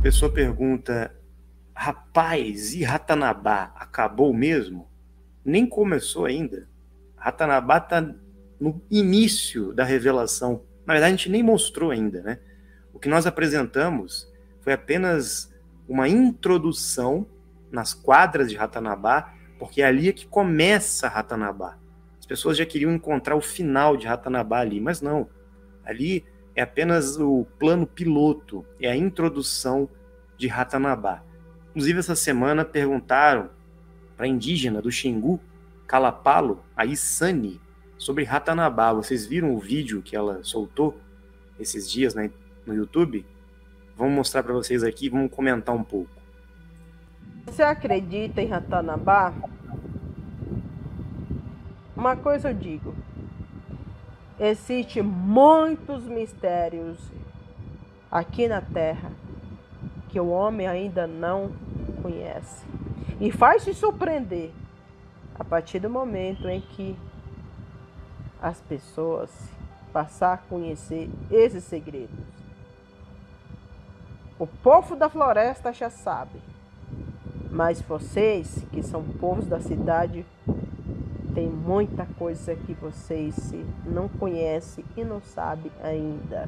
pessoa pergunta, rapaz, e Ratanabá acabou mesmo? Nem começou ainda. Ratanabá está no início da revelação. Na verdade, a gente nem mostrou ainda, né? O que nós apresentamos foi apenas uma introdução nas quadras de Ratanabá, porque é ali que começa Ratanabá. As pessoas já queriam encontrar o final de Ratanabá ali, mas não. Ali é apenas o plano piloto, é a introdução de Ratanabá. Inclusive, essa semana perguntaram para a indígena do Xingu, Kalapalo, a Isani, sobre Ratanabá. Vocês viram o vídeo que ela soltou esses dias, né, no YouTube? Vamos mostrar para vocês aqui, vamos comentar um pouco. Você acredita em Ratanabá? Uma coisa eu digo, existem muitos mistérios aqui na Terra que o homem ainda não conhece. E faz se surpreender a partir do momento em que as pessoas passar a conhecer esses segredos. O povo da floresta já sabe, mas vocês, que são povos da cidade, tem muita coisa que vocês não conhecem e não sabem ainda.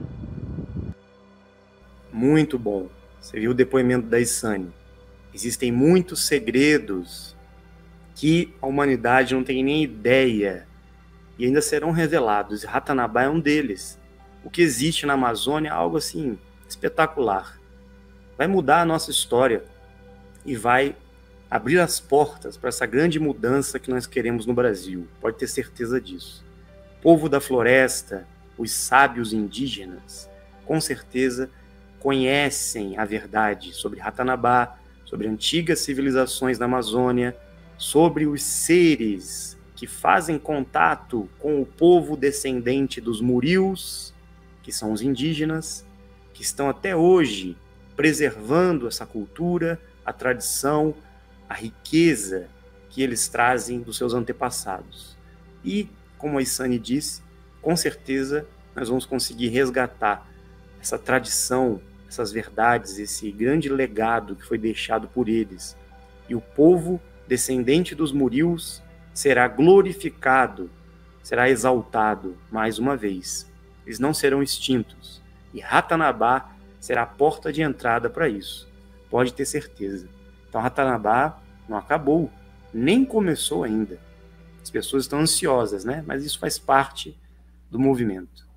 Muito bom. Você viu o depoimento da Isani. Existem muitos segredos que a humanidade não tem nem ideia e ainda serão revelados. E Ratanabá é um deles. O que existe na Amazônia é algo assim espetacular. Vai mudar a nossa história e vai abrir as portas para essa grande mudança que nós queremos no Brasil. Pode ter certeza disso. O povo da floresta, os sábios indígenas, com certeza conhecem a verdade sobre Ratanabá, sobre antigas civilizações da Amazônia, sobre os seres que fazem contato com o povo descendente dos Murius, que são os indígenas, que estão até hoje preservando essa cultura, a tradição, a riqueza que eles trazem dos seus antepassados. E, como a Isani disse, com certeza nós vamos conseguir resgatar essa tradição, essas verdades, esse grande legado que foi deixado por eles. E o povo descendente dos Murius será glorificado, será exaltado mais uma vez. Eles não serão extintos. E Ratanabá será a porta de entrada para isso. Pode ter certeza. Então Ratanabá não acabou, nem começou ainda. As pessoas estão ansiosas, né? Mas isso faz parte do movimento.